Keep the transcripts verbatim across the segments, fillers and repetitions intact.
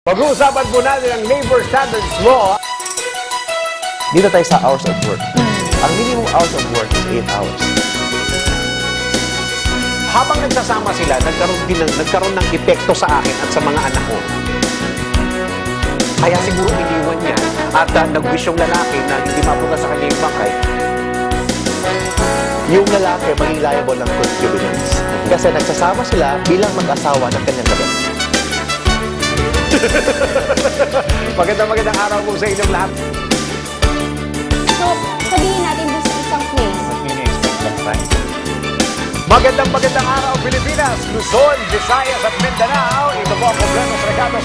Pag-uusapan po natin ang labor standards law. Dito tayo sa hours of work. Ang minimum hours of work is eight hours. Habang nagsasama sila, nagkaroon din ng, nagkaroon ng epekto sa akin at sa mga anak ko. Kaya siguro iniwan niya at uh, nag-wish yung lalaki na hindi mapunta sa kanya yung bangkay. Yung lalaki maging liable ng concubinage. Kasi nagsasama sila bilang mag-asawa ng kanyang gabi. Magandang magandang araw po sa inyong lahat. So, sabihin natin doon sa isang place. Magandang magandang araw Pilipinas, Luzon, Visayas at Mindanao. Ito po ang Completos Regados.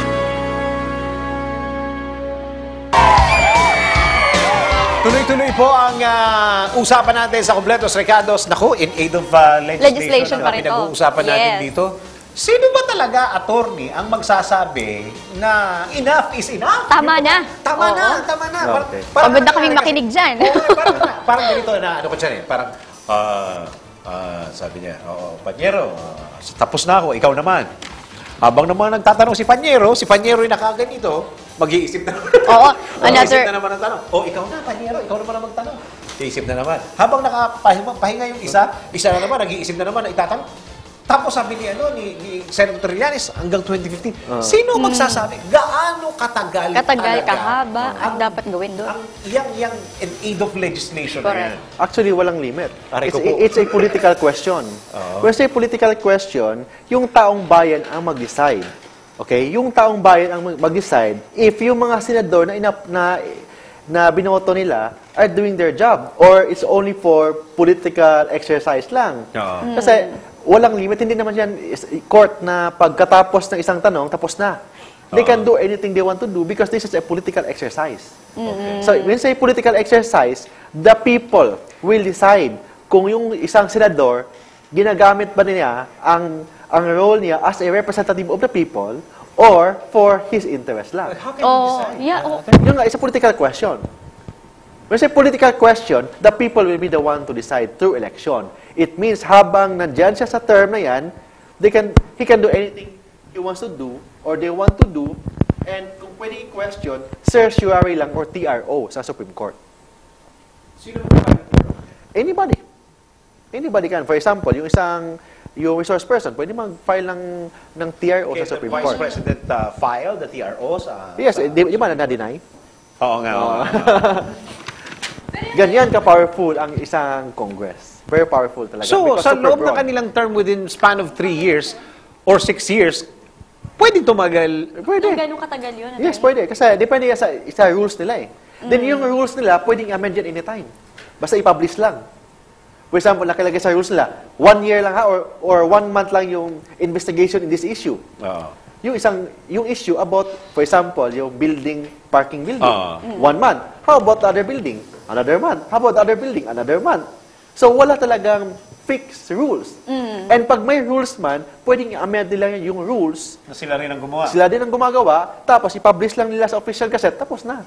Tuloy-tuloy po ang uh, usapan natin sa Completos Regados. Naku, in aid of uh, legislation, Legislation pa rin to. pinag-uusapan natin Yes. dito. Sino ba talaga, attorney, ang magsasabi na enough is enough? Tama na. Tama Oo. na, tama na. Parang, Okay. Pagod na ano kaming talaga- makinig dyan. Oo, parang, parang ganito na, ano ko dyan eh, parang, ah, ah, sabi niya, oo, Panyero, ah, tapos na ako, ikaw naman. Habang naman nagtatanong si Panyero, si Panyero yung nakaganito, mag-iisip na. Oo, Mag-iisip another- na naman ang tanong. O, ikaw na, Panyero, ikaw naman ang magtanong. Iisip na naman. Habang nakapahinga pahinga yung isa, isa na naman, nag-iisip na naman, itatanong. Tapos sabi ni, ano, ni, ni Senator Trillanes, hanggang twenty fifteen, sino magsasabi? Gaano katagal? Katagal, talaga kahaba ang ang- dapat gawin doon. Ang yang yang in aid of legislation na Correct. yan. Actually, walang limit. Aray It's, ko po. it's a political question. Oo. When say political question, yung taong bayan ang mag-decide. Okay? Yung taong bayan ang mag-decide if yung mga senador na, inap, na, na binoto nila are doing their job or it's only for political exercise lang. Oo. Kasi walang limit. Hindi naman yan is- court na pagkatapos ng isang tanong, tapos na. They can do anything they want to do because this is a political exercise. So, when say political exercise, the people will decide kung yung isang senador, ginagamit ba niya ang, ang role niya as a representative of the people or for his interest lang. How can you Oh, decide? yeah. Oh. Yung nga, it's a political question. When say political question, the people will be the one to decide through election. It means habang nandyan siya sa term na yan, they can, he can do anything he wants to do or they want to do, and kung pwede i-question, certiorari lang or T R O sa Supreme Court. Sino mag Anybody. Anybody can. For example, yung isang yung resource person, pwede mag-file ng, ng T R O Okay, sa the Supreme Vice Court. President uh, filed the T R O sa... Yes, eh, di, di ba na na-deny? Oo nga. oo nga. Ganyan ka-powerful ang isang Congress. Very powerful talaga. So, Because sa super loob ng broad. kanilang term within span of three years or six years, pwedeng tumagal. Pwede. Kung gano'ng katagal yun? Yes, pwede. Kasi depende yan sa, sa rules nila eh. Then yung rules nila, pwedeng i-amend yan anytime. Basta i-publish lang. For example, nakilagay sa rules nila, one year lang ha, or, or one month lang yung investigation in this issue. Oo. Yung isang, yung issue about, for example, yung building, parking building, Ah. one month. How about the other building? Another month. How about the other building? Another month. So, wala talagang fixed rules. And pag may rules man, pwedeng i-amend nila yung rules. Na sila rin ang gumawa. Sila din ang gumagawa, tapos i-publish lang nila sa official gazette, tapos na.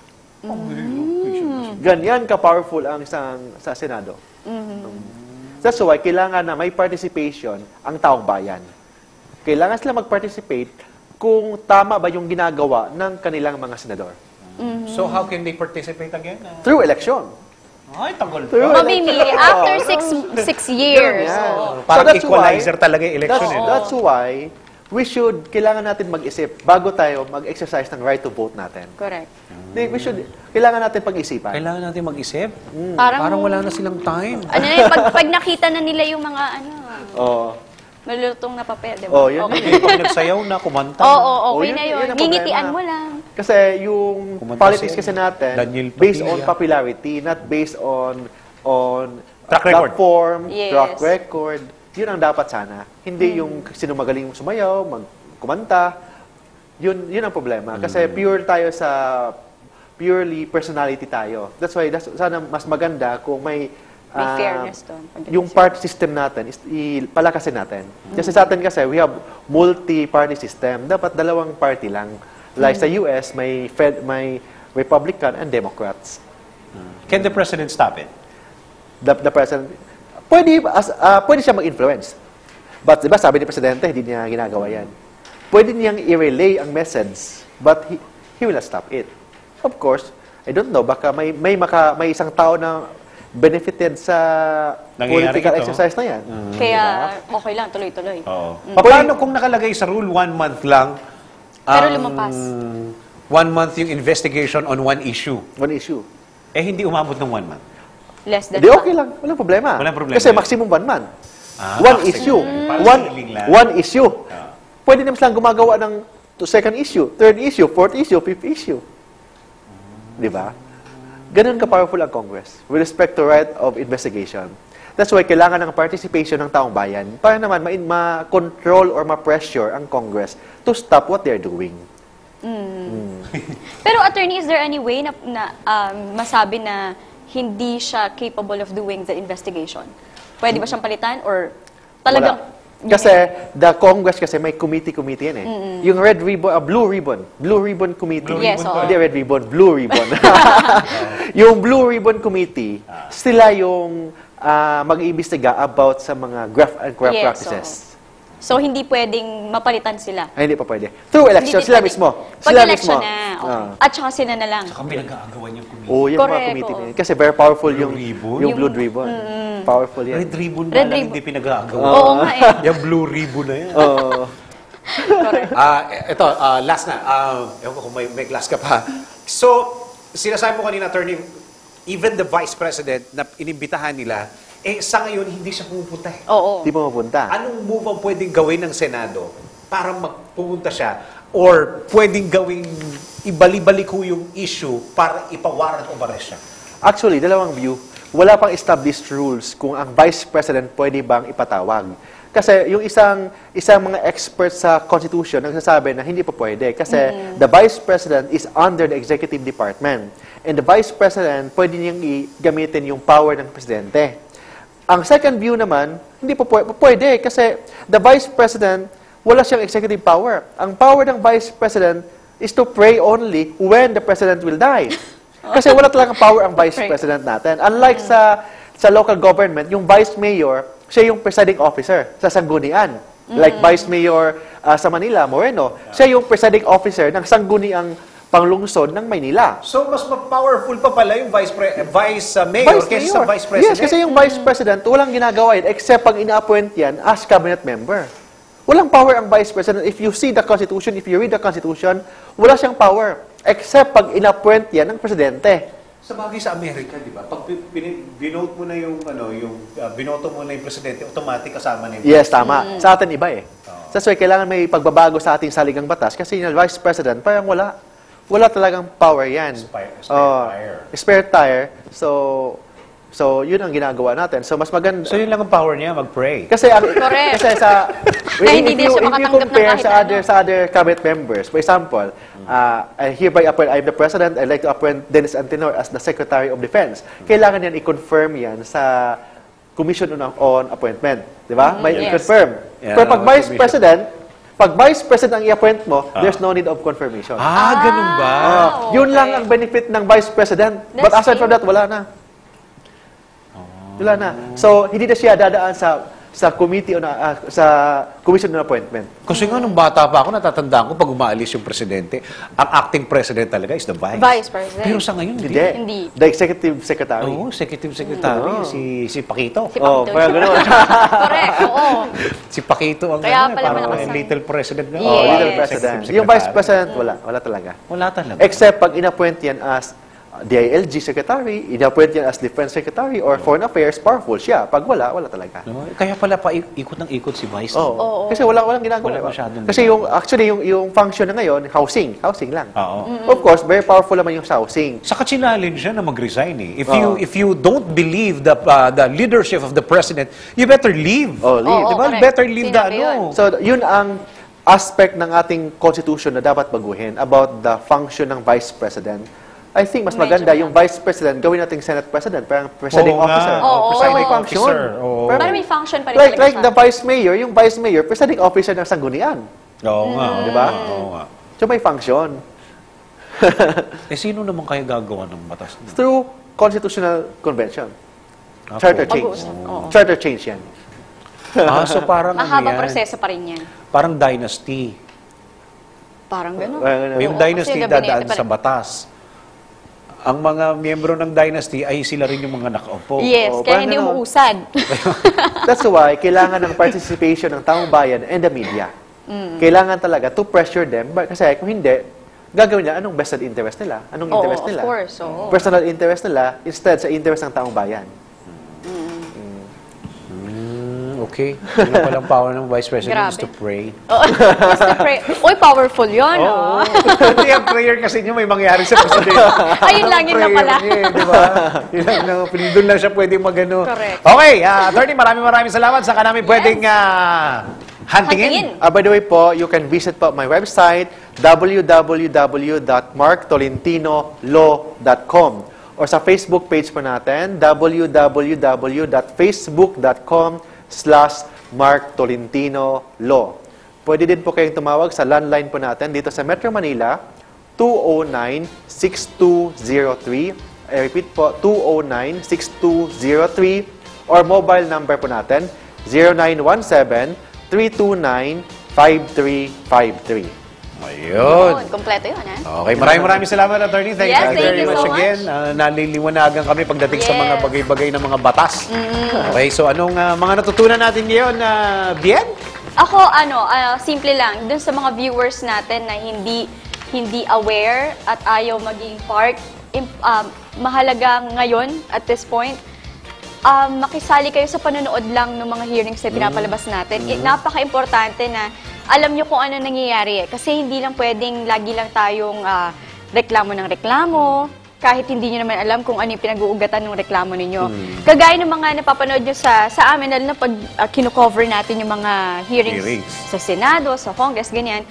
Ganyan ka-powerful ang isang sa Senado. That's why kailangan na may participation ang taong bayan. Kailangan sila mag-participate kung tama ba yung ginagawa ng kanilang mga senador. So, how can they participate again? Uh, Through election. Ay, tagal Through pa. Mamimili after six six years. Ganyan. Oo. Parang that's equalizer why- talaga yung election That's, eh. no? that's why we should, kailangan natin mag-isip bago tayo mag-exercise ng right to vote natin. Correct. Di- We should, kailangan natin pag-isipan. Kailangan natin mag-isip. Parang, Parang wala na silang time. Ano na yun, pag, pag nakita na nila yung mga, ano, Oo. malulutong na papel, di ba? Oh, yun. Okay. Eh, pag nagsayaw na, kumanta Oo, na. oo, Oh, okay yun- na yun yun. ang Ngingitian problema. mo lang. Kasi yung Kumanta politics siya. kasi natin, Daniel based Padilla. on popularity, not based on on Track record. platform, Yes. track record. Yun ang dapat sana. Hindi yung sino magaling sumayaw, magkumanta. Yun, yun ang problema. Kasi pure tayo sa, purely personality tayo. That's why, that's, sana mas maganda kung may May ah, fairness doon. yung party system natin, is, palakasin natin. Kasi sa atin kasi, we have multi-party system. Dapat dalawang party lang. Like sa U S, may Fed, may Republican and Democrats. Can the president stop it? The, the president, pwede, as, ah, pwede siya mag-influence. But, di ba, sabi ni Presidente, hindi niya ginagawa yan. pwede niyang i-relay ang message, but he, he will not stop it. Of course, I don't know, baka may, may, maka, may isang tao na benefited sa Nangyayari political ito. exercise na yan. Kaya, okay lang, tuloy-tuloy. Oo. Paano kung nakalagay sa rule one month lang? Pero ang lumampas. One month yung investigation on one issue. One issue. Eh, hindi umabot ng one month. Less than Di one. okay lang. Walang problema. Walang problema Kasi yun. maximum one month. Ah, one maximum. issue. Parang One, ceiling lang. one issue. Ah. Pwede naman silang gumagawa ng to second issue, third issue, fourth issue, fifth issue. Di ba? Ganun ka-powerful ang Congress with respect to right of investigation. That's why kailangan ng participation ng taong bayan para naman ma- ma-control or ma-pressure ang Congress to stop what they're doing. Pero attorney, is there any way na, na um, masabi na hindi siya capable of doing the investigation? Pwede ba siyang palitan or talagang... Wala. Kasi the Congress kasi may committee-committee yan eh. Yung red ribbon, ah, blue ribbon, blue ribbon committee. Blue Yes, ribbon oo. ba? Hindi red ribbon, blue ribbon. Yung blue ribbon committee, sila yung ah, mag-iimbestiga about sa mga graft and corrupt Yes, practices. So, hindi pwedeng mapalitan sila. Ay, hindi pa pwede. Through election, Hindi sila pwede. mismo. Pag Sila election mismo. na, okay. Ah. At saka sila na lang. Saka pinag-aagawan yung committee. Oo, yung mga Correct, committee oo. na yun. Kasi very powerful Blue yung, ribbon? yung blue ribbon. Powerful yan. Red ribbon Red nga lang, ribbon. hindi pinag-aagawan. Oo nga eh. Yung blue ribbon na yan. Oo. Correct. Ah, ito, ah, last na. Ah, ewan ko kung may, may class ka pa. So, sinasabi mo kanina, attorney, even the vice president na inimbitahan nila, eh, sa ngayon, hindi siya pumupunta eh. Oo. Hindi pa mapunta. Anong move ang pwedeng gawin ng Senado para magpupunta siya? Or pwedeng gawing ibali-baliko yung issue para ipawarrant of arrest siya? Actually, dalawang view. Wala pang established rules kung ang Vice President pwede bang ipatawag. Kasi yung isang isang mga experts sa Constitution nagsasabi na hindi pa pwede. Kasi the Vice President is under the Executive Department. And the Vice President, pwede niyang i- gamitin yung power ng Presidente. Ang second view naman, hindi pa pwede, pwede kasi the Vice President, wala siyang executive power. Ang power ng Vice President is to pray only when the President will die. Kasi wala talagang power ang Vice Pray. President natin. Unlike sa sa local government, yung Vice Mayor, siya yung presiding officer sa sanggunian. Like Vice Mayor uh, sa Manila, Moreno, siya yung presiding officer ng sangguniang panglungsod ng Maynila. So, mas ma-powerful pa pala yung vice, pre- eh, vice uh, mayor kaysa sa vice president? Yes, kasi yung vice president, walang ginagawa yun except pag ina-appoint yan as cabinet member. Walang power ang vice president. If you see the Constitution, if you read the Constitution, wala siyang power except pag ina-appoint yan ng presidente. Sa bagay sa Amerika, di ba? Pag pi- pin- binote mo na yung, ano, yung, uh, binoto mo na yung presidente, automatic kasama na yung Yes, tama. Sa atin iba eh. That's why kailangan may pagbabago sa ating saligang batas kasi yung vice president, parang wala. Wala talagang power yan. Spare- spare Oh, tire. Spare tire. So, so yun ang ginagawa natin. So, mas maganda. So, yun lang ang power niya, mag-pray. Kasi ang Correct. kasi sa Kaya hindi if din you, siya if you makatanggap ng compare kahit sa ano. other sa other cabinet members, for example, uh, I hereby appoint I'm the president, I'd like to appoint Dennis Antenor as the Secretary of Defense. Kailangan yan i-confirm yan sa Commission on, on Appointment, di ba? May yes. i-confirm. Yeah, Pero pag Vice commission. President, pag Vice President ang i-appoint mo, there's no need of confirmation. Ah, ganun ba? Ah, okay. Yun lang ang benefit ng Vice President. But That's aside from that, wala na. Wala na. So, hindi na siya dadaan sa sa committee on ah, sa commission on appointment. Kasi nga, nung bata pa ako, natatandaan ko pag umaalis yung presidente, ang acting president talaga is the vice. Vice President. Pero sa ngayon, hindi. Hindi. Hindi. The executive secretary. Oo, executive secretary, Oo. si si Paquito. Si Oh, Pakito. parang ganun. Correct, oo. Si Paquito ang Kaya ano, eh, pala parang malakas ang- little president nga. Yes. Oh, little Yes. president. Executive Yung vice secretary. president, wala. Wala talaga. Wala talaga. Except pag in-appoint yan as uh, D I L G secretary, in-appoint yan as defense secretary or foreign affairs, powerful siya. Pag wala, wala talaga. No? Kaya pala pa ikot ng ikot si Vice. Oo. Oo. Kasi wala walang ginagawa. Wala masyadong Kasi yung actually yung yung function na ngayon, housing, housing lang. Oo. Of course, very powerful naman yung housing. Saka challenge siya na mag-resign eh. If Oo. you if you don't believe the uh, the leadership of the president, you better leave. Oh, leave. Oo, Diba? correct. Better leave the Sinabi ano. So, yun ang aspect ng ating constitution na dapat baguhin about the function ng vice president. I think mas Medyo maganda malaki. yung vice president gawin nating senate president, parang presiding Oo nga. officer. Oo, Para oo. may function. Officer, oo. Pero- Para may function pa rin like talaga like siya. the vice mayor, yung vice mayor, presiding officer ng sanggunian. Oo nga. Di ba? Oo nga. So may function. Eh, sino naman kaya gagawa ng batas? niya? Through constitutional convention. Ako. Charter change. Pag-uusap, oo. Charter change yan. Ah, so parang ano Mahabang yan? proseso pa rin yan. Parang dynasty. Parang gano'n. Well, O yung Oo, dynasty kasi gabinete dadaan pa sa rin. batas. Ang mga miyembro ng dynasty ay sila rin yung mga nakaupo. Yes, Oo, kaya parang hindi gano'n. umuusad. That's why kailangan ng participation ng taong bayan and the media. Kailangan talaga to pressure them. But, kasi kung hindi, gagawin nila anong vested interest nila? Anong Oo, interest of nila? course, oo. Personal interest nila instead sa interest ng taong bayan. Mm, okay. Yun ang palang power ng Vice President is Grabe. to pray. Oo. Mister Pre- Uy, powerful yun, Oo. oh. Hindi, ang prayer kasi niyo may mangyari sa President. Ayun lang, yun lang Prayer pala. niya, eh, di ba? Yun lang, no, doon lang siya pwedeng magano. Correct. Okay, uh, attorney, maraming maraming salamat. Saka namin pwedeng uh, huntingin. Huntingin. Uh, by the way po, you can visit po my website, w w w dot mark tolentino law dot com, or sa Facebook page po natin, w w w dot facebook dot com slash mark tolentino law. Pwede din po kayong tumawag sa landline po natin dito sa Metro Manila, two oh nine, six two oh three. I repeat po, two oh nine, six two oh three, or mobile number po natin, zero nine one seven, three two nine, five three five three. Ayun. Yun, kompleto yun, ha? Okay, maraming maraming salamat, attorney. Thank Yes, you thank very you much so much. again. Uh, naliliwanagan kami pagdating sa Yes. mga bagay-bagay ng mga batas. Okay, so anong uh, mga natutunan natin ngayon, uh, Bien? Ako, ano, ah, simple lang, dun sa mga viewers natin na hindi hindi aware at ayaw maging part, im- um, mahalaga ngayon, at this point, um, makisali kayo sa panonood lang ng mga hearings na pinapalabas natin. I- napaka-importante na alam nyo kung ano nangyayari. Eh. Kasi hindi lang pwedeng lagi lang tayong ah, reklamo ng reklamo, kahit hindi nyo naman alam kung ano yung pinag-uugatan ng reklamo ninyo. Kagaya ng mga napapanood nyo sa, sa amin, lalo na pag uh, kino-cover natin yung mga hearings, Hearings. sa Senado, sa Congress, ganyan.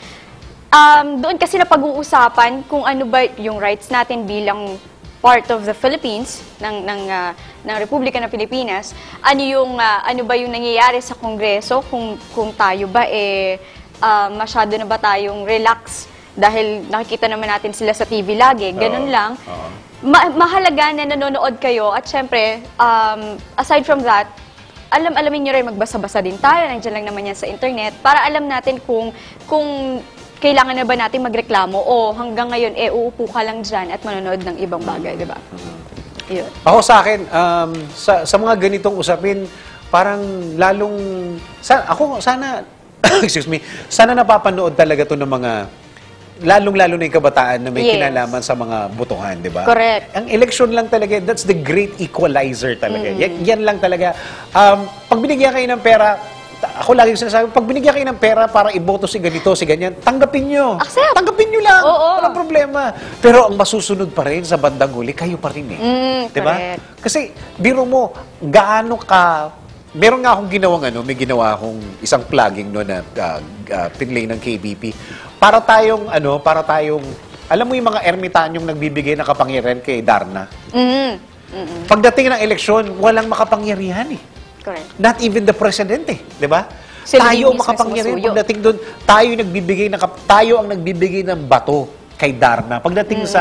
Um, doon kasi napag-uusapan kung ano ba yung rights natin bilang part of the Philippines, ng, ng, uh, ng Republika ng Pilipinas, ano, yung, uh, ano ba yung nangyayari sa Kongreso, kung, kung tayo ba eh, uh, masyado na ba tayong relax dahil nakikita naman natin sila sa T V lagi, ganun Oo. lang. Oo. Ma- mahalaga na nanonood kayo at syempre, um, aside from that, alam alamin niyo rin magbasa-basa din tayo, nandiyan lang naman yan sa internet, para alam natin kung kung kailangan na ba natin magreklamo o hanggang ngayon, eh, uupo ka lang dyan at manonood ng ibang bagay, di ba? Yun. Ako sa akin, um, sa, sa mga ganitong usapin, parang lalong, sa, ako sana, excuse me, sana napapanood talaga to ng mga, lalong-lalo na yung kabataan na may Yes. kinalaman sa mga botohan, di ba? Correct. Ang election lang talaga, that's the great equalizer talaga. Yan, yan lang talaga. Um, pag binigyan kayo ng pera, ta- ako lagi sinasabi, pag binigyan kayo ng pera para iboto si ganito, si ganyan, tanggapin nyo. Accept. Tanggapin nyo lang. Oo. Walang problema. Pero ang masusunod pa rin sa bandang huli, kayo pa rin eh. Mm, Di ba? correct. Kasi, biro mo, gaano ka, meron nga akong ginawang ano, may ginawa akong isang plugging no na uh, uh, pinlay ng K B P. Para tayong, ano, para tayong, alam mo yung mga ermitanyong nagbibigay ng kapangyarihan kay Darna. Mm, mm, Pagdating ng eleksyon, walang makapangyarihan eh. correct. Not even the president eh, di ba? Sila Tayo ang mismo makapangyarihan. sumusuyo. Pagdating doon, tayo yung nagbibigay ng kap- tayo ang nagbibigay ng bato kay Darna pagdating sa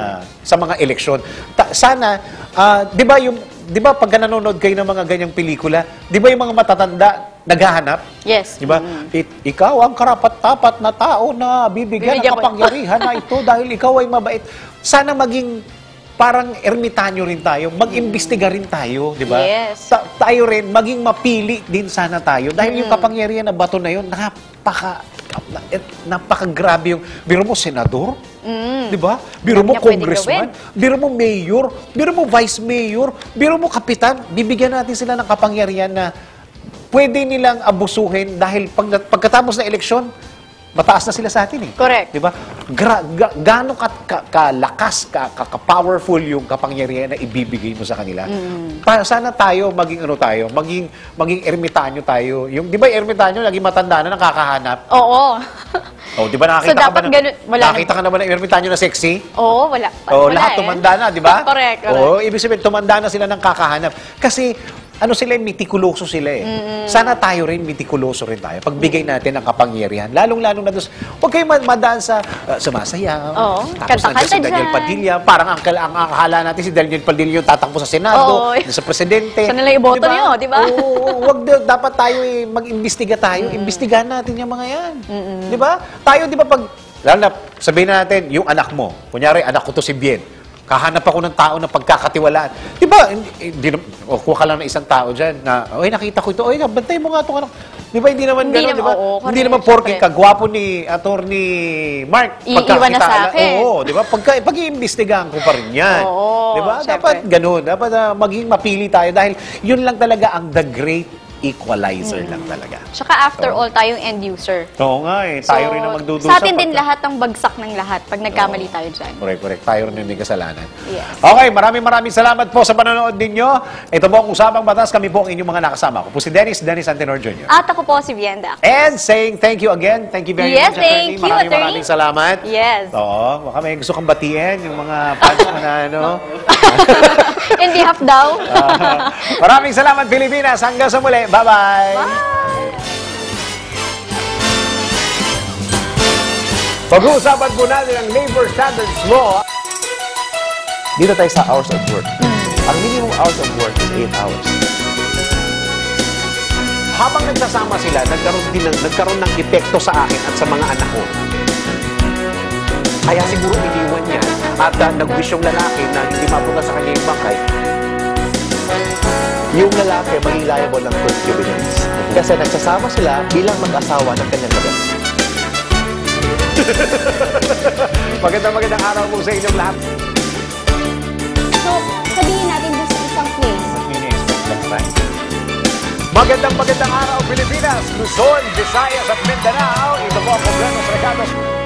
sa mga eleksyon. Ta- sana ah, 'di ba yung 'di ba pag nanonood kayo ng mga ganyang pelikula, 'di ba yung mga matatanda naghahanap? Yes. Di ba? Ik- ikaw ang karapat-dapat na tao na bibigyan ng Bibigyan ko- kapangyarihan na ito dahil ikaw ay mabait. Sana maging parang ermitanyo rin tayo, mag-imbestiga rin tayo, di ba? Yes. Ta- tayo rin, maging mapili din sana tayo. Dahil yung kapangyarihan na bato na yun, napaka, na- eh, napaka-grabe yung, biro mo, senador, di ba? Biro mo, Dami niya pwedeng congressman, biro mo, mayor, biro mo, vice mayor, biro mo, kapitan, bibigyan natin sila ng kapangyarihan na pwede nilang abusuhin dahil pag, pagkatapos na eleksyon, mataas na sila sa atin eh. Correct. Di ba? Gra, ga, gaano ka, ka, kalakas, ka, ka, ka-powerful yung kapangyarihan na ibibigay mo sa kanila. Pa, sana tayo, maging ano tayo, maging, maging ermitanyo tayo. Yung, di ba yung ermitanyo, naging matanda na, nakakahanap. Oo. Oh, di ba nakakita So, ka ba dapat na, ganun- wala nakakita ka na ba ng ermitanyo na sexy? Oo, wala. Oh, wala lahat eh. tumanda na, di ba? Correct, correct. Oo, ibig sabihin, tumanda na sila ng kakahanap. Kasi, ano sila, mitikuloso sila eh. Sana tayo rin, mitikuloso rin tayo. Pagbigay natin ng kapangyarihan, lalong-lalong na doon, huwag kayo ma- madaan sa uh, sumasayaw. Oo, Tapos kanta-kanta nandiyan si Daniel dyan. Padilla. Parang ang, ang akala natin si Daniel Padilla yung tatakbo sa Senado, Oo. sa Presidente. Siya nalang iboto niyo, di ba? Oo, wag daw- dapat tayo eh, mag-imbestiga tayo. Imbestigahan natin yung mga yan. Di ba? Tayo, di ba, pag lalo na sabihin na natin, yung anak mo, kunyari, anak ko to si Bien, kahanap ako ng tao na pagkakatiwalaan. Di ba, hindi, o kuha ka lang ng isang tao dyan na, oy, nakita ko ito, oy, bantay mo nga itong anak. Di ba, hindi naman Hindi gano'n, di naman, ba? oo, Hindi correct, naman porke syempre. kagwapo ni attorney Mark. Iiwan na sa pagkakita- akin. Oo, di ba? Pagka, pag-iimbestigahan ko pa rin yan. Oo, di ba? syempre. Dapat gano'n. Dapat ah, maging mapili tayo dahil yun lang talaga ang the great equalizer lang talaga. Tsaka after all, tayong end user. Oo nga eh. Tayo rin ang magdudusa. Sa atin din pagka- lahat ng bagsak ng lahat pag nagkamali tayo dyan. Correct, correct. Tayo rin yung may kasalanan. Yes. Okay, maraming maraming salamat po sa panonood ninyo. Ito po ang Usapang Batas. Kami po ang inyong mga nakasama. Ako po si Dennis, Dennis Antenor Junior At ako po si Vienda. And saying thank you again. Thank you very Yes, much, thank you, Maraming attorney. maraming salamat. Yes. Oo, baka may gusto kang batiin, yung mga fans mo na ano. In behalf daw. Ah, maraming salamat, Pilipinas. Hanggang sa muli. Bye-bye. Pag-uusapan po natin ang Labor Standards Law. Dito tayo sa hours of work. Ang minimum hours of work is eight hours. Habang nagsasama sila, nagkaroon, din ng, nagkaroon ng epekto sa akin at sa mga anak ko. Kaya siguro iniwan niya at uh, nag-wish yung lalaki na hindi mapunta sa kanya yung bangkay. Yung lalaki maging liable ng concubinage. Kasi nagsasama sila bilang mag-asawa ng kanyang labas. Magandang magandang araw po sa inyong lahat. So, sabihin natin doon sa isang place. Magandang magandang araw, Pilipinas, Luzon, Visayas at Mindanao. Ito po ang Problemas Regalos.